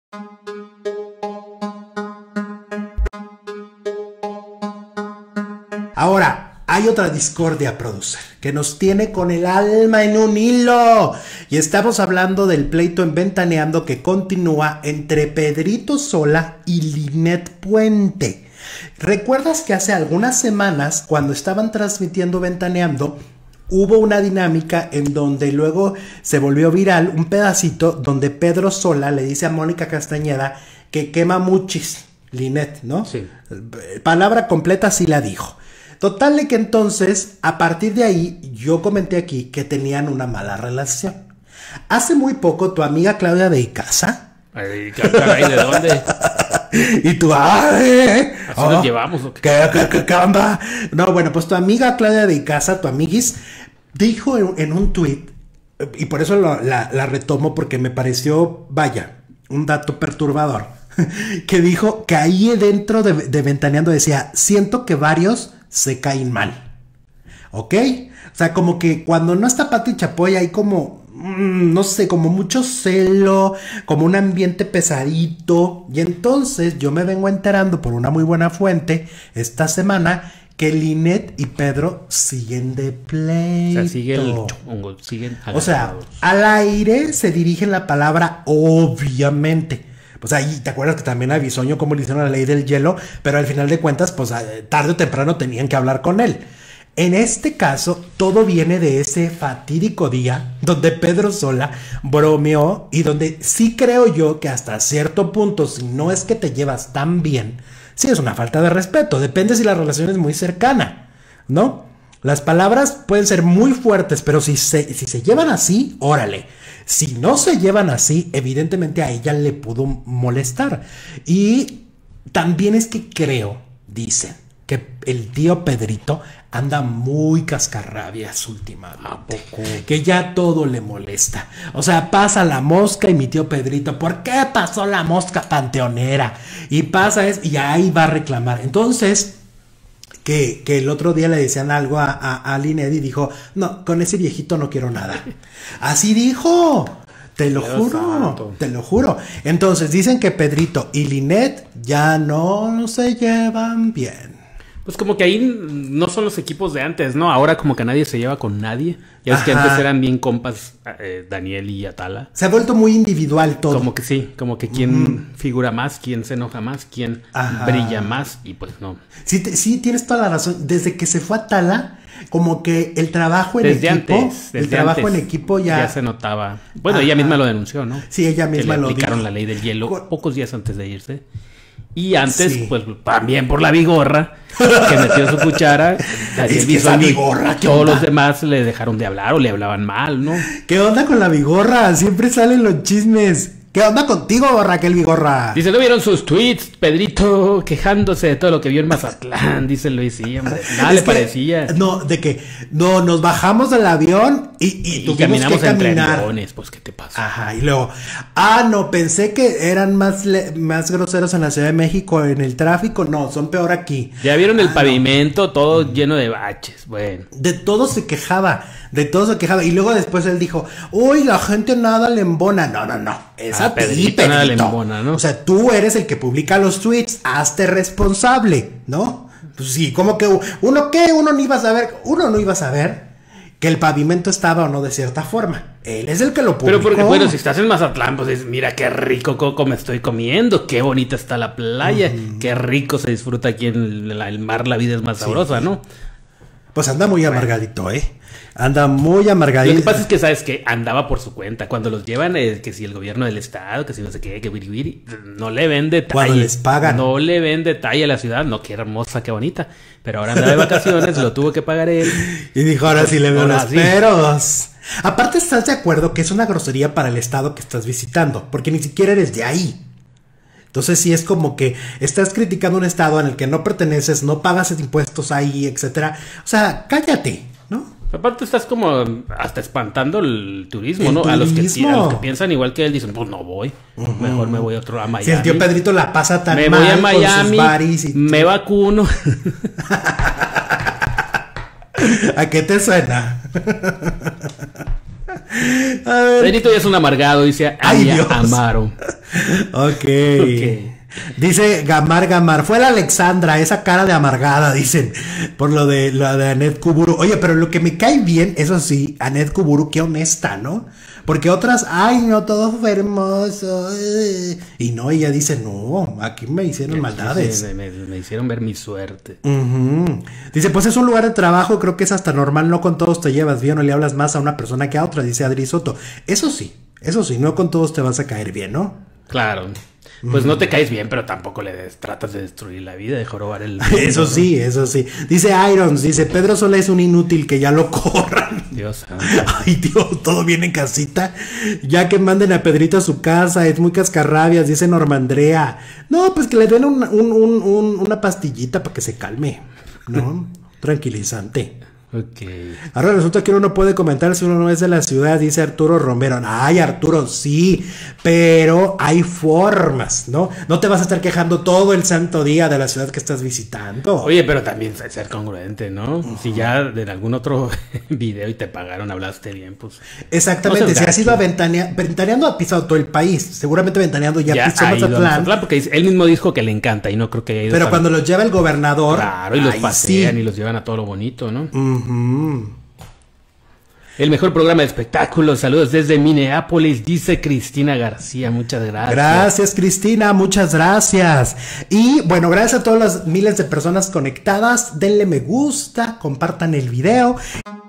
Ahora, hay otra discordia, producer, que nos tiene con el alma en un hilo. Y estamos hablando del pleito en Ventaneando que continúa entre Pedrito Sola y Linet Puente. ¿Recuerdas que hace algunas semanas, cuando estaban transmitiendo Ventaneando, hubo una dinámica en donde luego se volvió viral un pedacito donde Pedro Sola le dice a Mónica Castañeda que quema muchis, Linet, ¿no? Sí. Palabra completa sí la dijo. Total de que entonces, a partir de ahí, yo comenté aquí que tenían una mala relación. Hace muy poco, tu amiga Claudia de Icaza... Ay, caray, ¿de dónde? Y tú, ¡ay! ¿Así nos llevamos o qué? ¿Qué onda? No, bueno, pues tu amiga Claudia de Icaza, tu amiguis, dijo en un tuit, y por eso la retomo porque me pareció, vaya, un dato perturbador, que dijo que ahí dentro de Ventaneando decía, siento que varios se caen mal, ¿ok? O sea, como que cuando no está Pati Chapoy hay como, no sé, como mucho celo, como un ambiente pesadito, y entonces yo me vengo enterando por una muy buena fuente esta semana que Linet y Pedro siguen de pleito. O sea, sigue el chongo, siguen agarrados. O sea, al aire se dirige la palabra obviamente. Pues ahí, ¿te acuerdas que también a Bisoño cómo le hicieron la ley del hielo? Pero al final de cuentas, pues tarde o temprano tenían que hablar con él. En este caso, todo viene de ese fatídico día donde Pedro Sola bromeó y donde sí creo yo que hasta cierto punto, si no es que te llevas tan bien, sí es una falta de respeto. Depende si la relación es muy cercana, ¿no? Las palabras pueden ser muy fuertes, pero si se llevan así, órale. Si no se llevan así, evidentemente a ella le pudo molestar. Y también es que creo, dicen, que el tío Pedrito anda muy cascarrabias últimamente. ¿A poco? Que ya todo le molesta. O sea, pasa la mosca y mi tío Pedrito, ¿por qué pasó la mosca panteonera? Y pasa y ahí va a reclamar. Entonces, que el otro día le decían algo a Linet y dijo, no, con ese viejito no quiero nada. Así dijo. Te lo juro, te lo juro. Entonces dicen que Pedrito y Linet ya no se llevan bien. Pues como que ahí no son los equipos de antes, ¿no? Ahora como que nadie se lleva con nadie. Ya es que antes eran bien compas Daniel y Atala. Se ha vuelto muy individual todo. Como que sí, como que quién figura más, quién se enoja más, quién brilla más y pues no. Sí, tienes toda la razón. Desde que se fue Atala, como que el trabajo en equipo, en equipo ya se notaba. Bueno, ella misma lo denunció, ¿no? Sí, ella misma lo dijo. Le aplicaron la ley del hielo pocos días antes de irse. Y antes, pues también por la Vigorra, que metió su cuchara. Es que esa Vigorra, todos los demás le dejaron de hablar o le hablaban mal, ¿no? ¿Qué onda con la Vigorra? Siempre salen los chismes. ¿Qué onda contigo, Raquel Vigorra? Dice, ¿no vieron sus tweets? Pedrito quejándose de todo lo que vio en Mazatlán. Dice Luis, sí, hombre. Nada le parecía. No, de que no, nos bajamos del avión y tuvimos caminamos que caminar. Entre aviones, pues, ¿qué te pasa? Ajá, y luego, no, pensé que eran más groseros en la Ciudad de México en el tráfico. No, son peor aquí. Ya vieron el pavimento todo lleno de baches. Bueno. De todo se quejaba. Y luego después él dijo, uy, la gente nada le embona. No. Es a ti, Pedrito. Nada le embona, ¿no? O sea, tú eres el que publica los tweets. Hazte responsable, ¿no? Pues sí, como que uno no iba a saber que el pavimento estaba o no de cierta forma. Él es el que lo publicó. Pero porque, bueno, si estás en Mazatlán, pues dices, mira qué rico coco me estoy comiendo, qué bonita está la playa, qué rico se disfruta aquí en el mar, la vida es más sabrosa, ¿no? Pues anda muy amargadito, Anda muy amargadito. Lo que pasa es que, ¿sabes qué? Andaba por su cuenta. Cuando los llevan, que si el gobierno del estado, que si no sé qué, que wiri, no le ven detalle. Cuando les pagan. No le ven detalle a la ciudad. No, qué hermosa, qué bonita. Pero ahora anda de vacaciones, lo tuvo que pagar él. Y dijo, ahora sí le veo los peros. Aparte, ¿estás de acuerdo que es una grosería para el estado que estás visitando? Porque ni siquiera eres de ahí. Entonces sí es como que estás criticando un estado en el que no perteneces, no pagas impuestos ahí, etcétera. O sea, cállate, ¿no? Aparte estás como hasta espantando el turismo, ¿no? A los que piensan igual que él dicen, pues no voy, mejor me voy a Miami. Si el tío Pedrito la pasa tan mal me voy a Miami, con sus baris y me vacuno. ¿A qué te suena? Pedrito ya es un amargado, dice Aya Amaro. Ok. Ok. Dice Gamar, fue la Alexandra, esa cara de amargada, dicen, por lo de Anet Kuburu. Oye, pero lo que me cae bien, eso sí, Anet Kuburu, qué honesta, ¿no? Porque otras, ay, no, todo fue hermoso. Y no, ella dice, no, aquí me hicieron maldades. Sí, me hicieron ver mi suerte. Dice, pues es un lugar de trabajo, creo que es hasta normal, no con todos te llevas bien o le hablas más a una persona que a otra, dice Adri Soto. Eso sí, no con todos te vas a caer bien, ¿no? Claro. Pues no te caes bien, pero tampoco tratas de destruir la vida, de jorobar el mundo, Eso sí, eso sí. Dice Irons, dice, Pedro Sola es un inútil, que ya lo corran. Dios. Ay, Dios, todo bien en casita. Ya que manden a Pedrito a su casa, es muy cascarrabias, dice Norma Andrea. No, pues que le den una pastillita para que se calme, ¿no? Tranquilizante. Ok. Ahora resulta que uno no puede comentar si uno no es de la ciudad, dice Arturo Romero. Ay, Arturo, sí, pero hay formas, ¿no? No te vas a estar quejando todo el santo día de la ciudad que estás visitando. Oye, pero también ser congruente, ¿no? Si ya en algún otro video y te pagaron, hablaste bien, pues... Exactamente, No si has ido a Ventaneando, ha pisado todo el país. Seguramente Ventaneando ya pisó Mazatlán. Porque él mismo dijo que le encanta y no creo que haya ido. Pero cuando los lleva el gobernador... Claro, y los pasean sí. y los llevan a todo lo bonito, ¿no? El mejor programa de espectáculos. Saludos desde Minneapolis, dice Cristina García. Muchas gracias. Gracias, Cristina, muchas gracias. Y bueno, gracias a todas las miles de personas conectadas. Denle me gusta, compartan el video.